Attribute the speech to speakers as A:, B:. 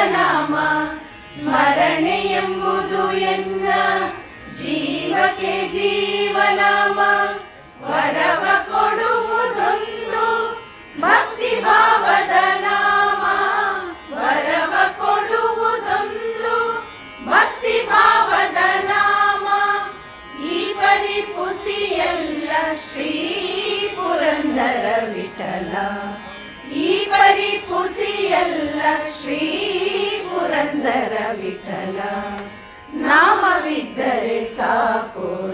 A: ನಾಮ ಸ್ಮರಣೆ ಎಂಬುದು ಎನ್ನ ಜೀವಕ್ಕೆ ಜೀವನಾಮ. ವರವ ಕೊಡುವುದೊಂದು ಭಕ್ತಿ ಭಾವದ ನಾಮ. ವರವ ಕೊಡುವುದೊಂದು ಭಕ್ತಿ ಭಾವದ ನಾಮ. ಈ ಪರಿಪುಸಿಯಲ್ಲ ಶ್ರೀ ಪುರಂದರ ವಿಠಲ. ಈ ಪರಿಪುಸಿಯಲ್ಲ ಶ್ರೀ ಪುರಂದರ ವಿಠಲ. ನಾಮವಿದ್ದರೆ ಸಾಕು